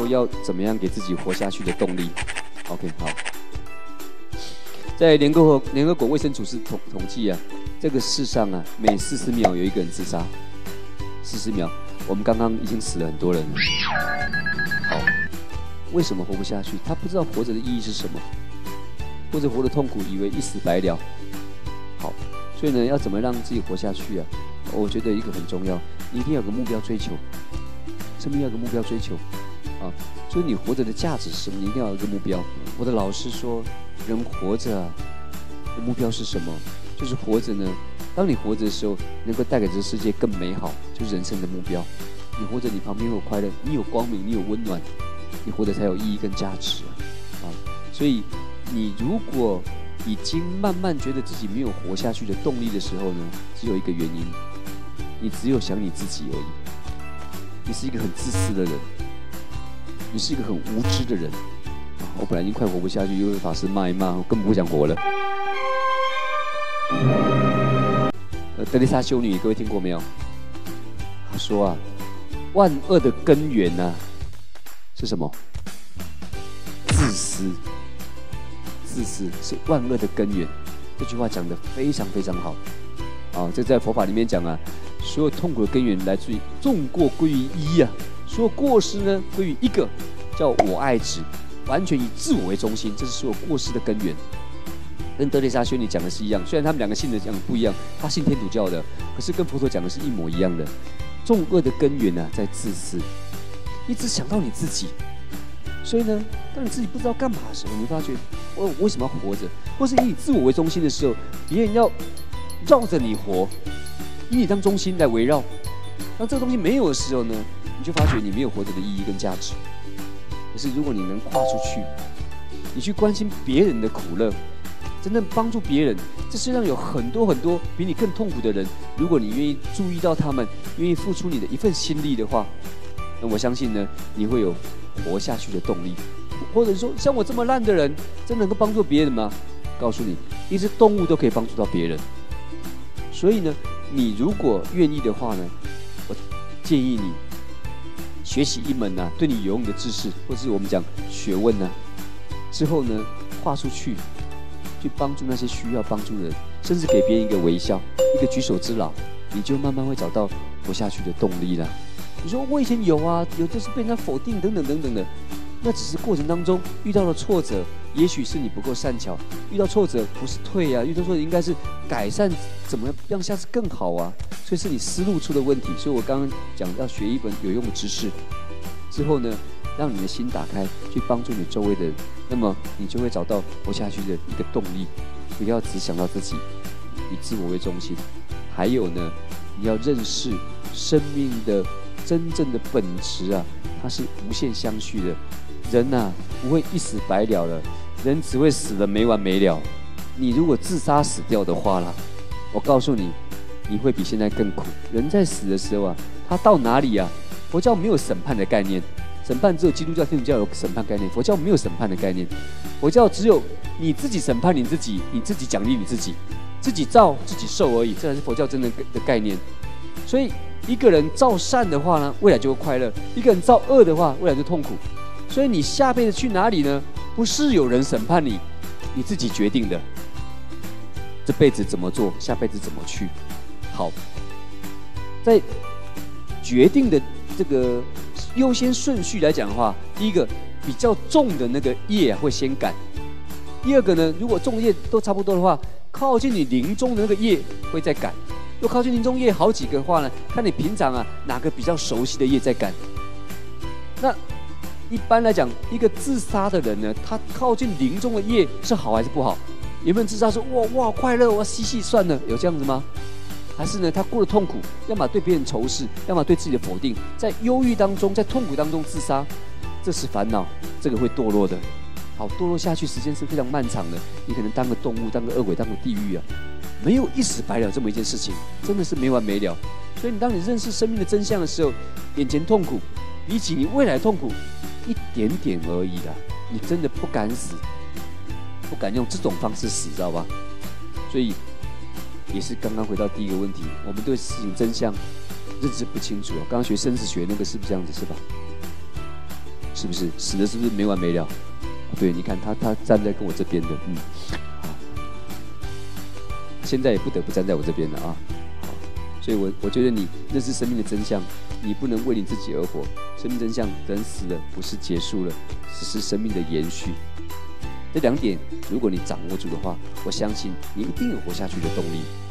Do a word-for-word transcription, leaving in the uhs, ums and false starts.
说要怎么样给自己活下去的动力。OK， 好。在联合国联合国卫生组织统统计啊，这个世上啊，每四十秒有一个人自杀。四十秒，我们刚刚已经死了很多人了。好，为什么活不下去？他不知道活着的意义是什么，或者活得痛苦，以为一死百了。好，所以呢，要怎么让自己活下去啊？我觉得一个很重要，你一定要有个目标追求，生命要有个目标追求啊。所以你活着的价值是什么？你一定要有一个目标。我的老师说，人活着啊，的目标是什么？就是活着呢。当你活着的时候，能够带给这个世界更美好，就是人生的目标。你活着，你旁边有快乐，你有光明，你有温暖，你活着才有意义跟价值啊！啊，所以你如果已经慢慢觉得自己没有活下去的动力的时候呢，只有一个原因，你只有想你自己而已。你是一个很自私的人，你是一个很无知的人。啊，我本来已经快活不下去，又被法师骂一骂，我根本不想活了。呃，德蕾莎修女，各位听过没有？她说啊，万恶的根源呢、啊、是什么？自私。自私是万恶的根源。这句话讲得非常非常好。啊，这在佛法里面讲啊，所有痛苦的根源来自于众过归于一啊，所有过失呢归于一个，叫我爱执，完全以自我为中心，这是所有过失的根源。跟德蕾莎修女讲的是一样，虽然他们两个信的讲不一样，她信天主教的，可是跟佛陀讲的是一模一样的。众恶的根源呢、啊，在自私，你只想到你自己，所以呢，当你自己不知道干嘛的时候，你发觉我为什么要活着，或是以你自我为中心的时候，别人要绕着你活，以你当中心来围绕。当这个东西没有的时候呢，你就发觉你没有活着的意义跟价值。可是如果你能跨出去，你去关心别人的苦乐。真正帮助别人，这世上有很多很多比你更痛苦的人。如果你愿意注意到他们，愿意付出你的一份心力的话，那我相信呢，你会有活下去的动力。或者说，像我这么烂的人，真能够帮助别人吗？告诉你，一只动物都可以帮助到别人。所以呢，你如果愿意的话呢，我建议你学习一门啊对你有用的知识，或是我们讲学问呢、啊，之后呢，跨出去。去帮助那些需要帮助的人，甚至给别人一个微笑，一个举手之劳，你就慢慢会找到活下去的动力了。你说我以前有啊，有就是被人家否定等等等等的，那只是过程当中遇到了挫折，也许是你不够善巧，遇到挫折不是退啊，遇到挫折应该是改善，怎么样下次更好啊？所以是你思路出了问题。所以我刚刚讲要学一本有用的知识之后呢，让你的心打开，去帮助你周围的人。那么你就会找到活下去的一个动力，不要只想到自己，以自我为中心。还有呢，你要认识生命的真正的本质啊，它是无限相续的。人呐、啊，不会一死百了了，人只会死了没完没了。你如果自杀死掉的话啦，我告诉你，你会比现在更苦。人在死的时候啊，他到哪里啊？佛教没有审判的概念。审判只有基督教、天主教有审判概念，佛教没有审判的概念。佛教只有你自己审判你自己，你自己奖励你自己，自己造自己受而已，这才是佛教真正的概念。所以一个人造善的话呢，未来就会快乐；一个人造恶的话，未来就痛苦。所以你下辈子去哪里呢？不是有人审判你，你自己决定的。这辈子怎么做，下辈子怎么去。好，在决定的这个优先顺序来讲的话，第一个比较重的那个业啊会先赶，第二个呢，如果重业都差不多的话，靠近你临终的那个业会再赶。如果靠近临终业好几个的话呢，看你平常啊哪个比较熟悉的业在赶。那一般来讲，一个自杀的人呢，他靠近临终的业是好还是不好？有没有人自杀说哇哇快乐，我要嬉戏算了，有这样子吗？还是呢，他过得痛苦，要么对别人仇视，要么对自己的否定，在忧郁当中，在痛苦当中自杀，这是烦恼，这个会堕落的。好，堕落下去时间是非常漫长的，你可能当个动物，当个恶鬼，当个地狱啊，没有一死百了这么一件事情，真的是没完没了。所以，你当你认识生命的真相的时候，眼前痛苦比起你未来痛苦一点点而已啦，你真的不敢死，不敢用这种方式死，知道吧？所以。也是刚刚回到第一个问题，我们对事情真相认知不清楚啊。刚刚学生死学那个是不是这样子？是吧？是是不是？死了是不是没完没了？对，你看他他站在跟我这边的，嗯，好，现在也不得不站在我这边了啊。好，所以我我觉得你认识生命的真相，你不能为你自己而活。生命真相，人死了不是结束了，只是生命的延续。这两点，如果你掌握住的话，我相信你一定有活下去的动力。